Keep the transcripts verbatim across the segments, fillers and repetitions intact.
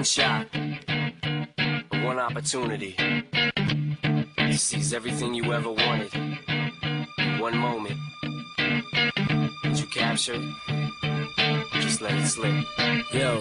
shot, one opportunity to seize everything you ever wanted in one moment. Did you capture it? Just let it slip. Yo.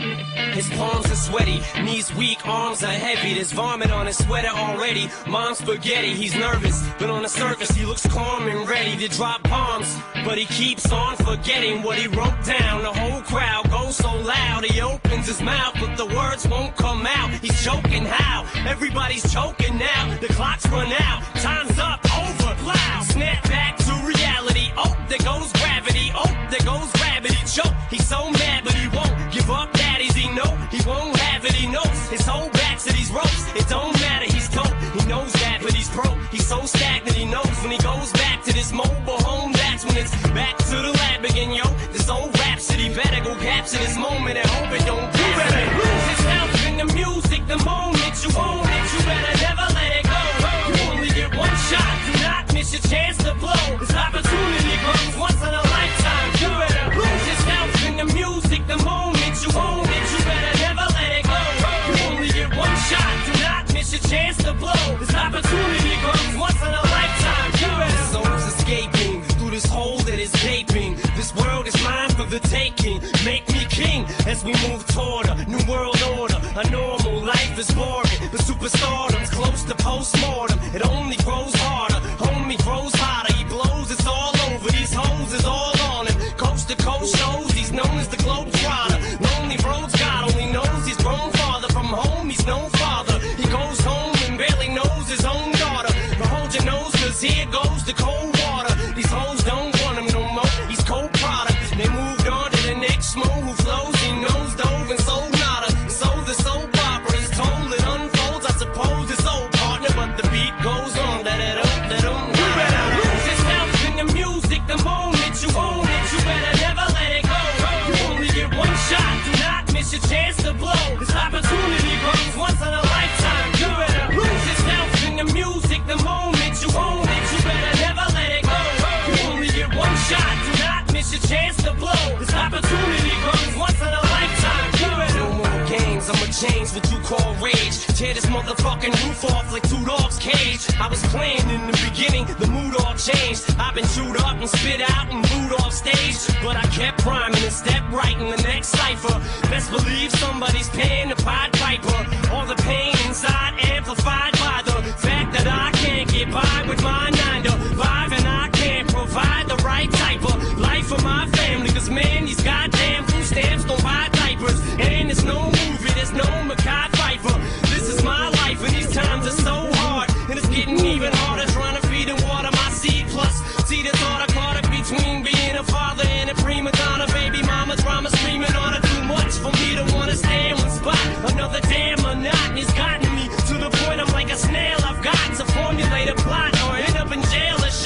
His palms are sweaty, knees weak, arms are heavy. There's vomit on his sweater already. Mom's spaghetti, he's nervous, but on the surface he looks calm and ready to drop bombs. But he keeps on forgetting what he wrote down. The whole crowd goes so loud, he opens his mouth, but the words won't come out. He's choking how? Everybody's choking now. The clock's run out, time's up, over, loud. Snap back to reality. Oh, there goes gravity. Oh, there goes gravity. Choke, he's so mad, but he won't give up. Daddies, he know he won't have it. He knows his whole back to these ropes. It don't matter, he's dope. He knows that, but he's broke. He's so stagnant, he knows when he goes back to this mobile home. That's when it's back to the lab again, yo. This old rhapsody better go capture this moment and hope it don't pass. You better lose yourself in the music the moment you own it. You better never let it go. You only get one shot. Do not miss your chance to blow. This opportunity comes once in a lifetime. You better lose yourself in the music the moment you own it. You better never let it go. You only get one shot. Do not miss your chance to blow. This opportunity comes once in a lifetime. You better. Soul's escaping through this hole that is gaping. This world is mine for the taking. Make me king as we move toward a new world order. A normal life is boring, but superstardom's close to postmortem. It only grows harder, homie grows hotter. He blows, it's all over. These hoes is all on him. Coast to coast shows, he's known as the Globetrotter. Lonely roads, God only knows he's grown farther from home. He's no father. He goes home and barely knows his own daughter. But hold your nose, cause here goes the cold water. These hoes don't want him no more. He's cold product. They moved on to the next mo who flows. He knows dove and sold nada. So the soap opera is told, it unfolds. I suppose it's old partner, but the beat goes on. Let it up, let him. You better lose yourself in the music the moment you own it. You better never let it go. You only get one shot. Do not miss your chance to blow. This opportunity comes once in a lifetime. You better lose yourself in the music the moment you own it. You better never let it go. You only get one shot. Do not miss your chance to blow. This opportunity comes once in a lifetime. You better. No more games, I'ma change what you call rage. Tear this motherfucking roof off like two dogs' cage. I was playing in the beginning, the mood all changed. I've been chewed up and spit out and booed off stage, but I kept rhyming and stepped right in the next cipher. Best believe somebody's paying the Pied Piper. All the pain inside amplified by the fact that I can't get by with my nine to five, and I can't provide the right type of life for my family. Cause man, these goddamn food stamps don't buy diapers, and there's no movie, there's no Mackay Pfeiffer. This is my life, and these times are so hard, and it's getting even harder trying to feed and water my seed. Plus, see the thought I caught it between being a father and a prima donna. Baby mama drama screaming on her too much for me to wanna stay in one spot. Another damn monotony's gotten me to the point I'm like a snail. I've got to formulate a plot or end up in jail or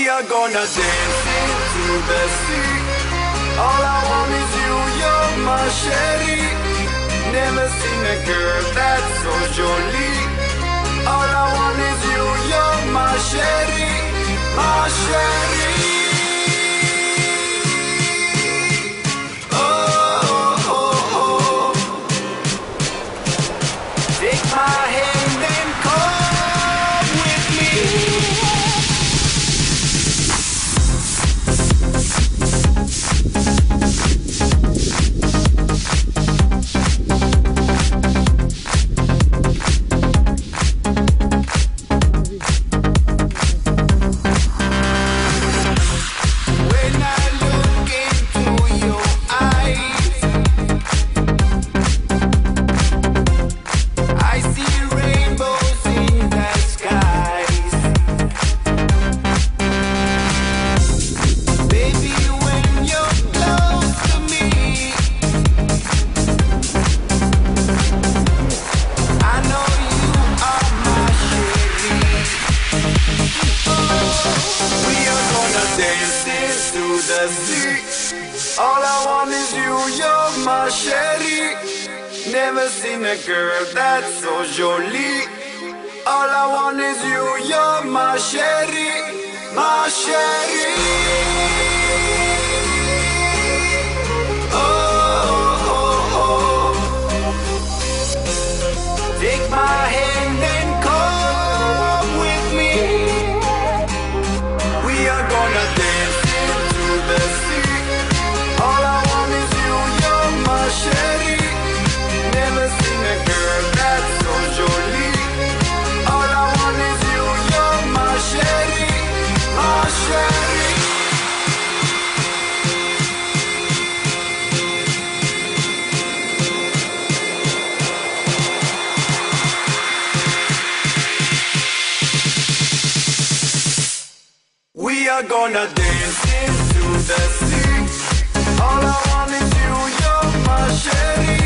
We are gonna dance into the sea. All I want is you, you're my sherry. Never seen a girl that's so jolie. All I want is you, you're my sherry, my sherry. Oh, oh, oh. Take my hand and come with me. All I want is you, you're my sherry. Never seen a girl that's so jolie. All I want is you, you're my sherry, my sherry. Oh, oh, oh. Take my hand and come with me. We are gonna dance into the sea. All I want is you, you're my sherry. Never seen a girl that's so jolie. All I want is you, you're my sherry, my sherry. We are gonna dance into the sea. All I want is you, you're my sherry.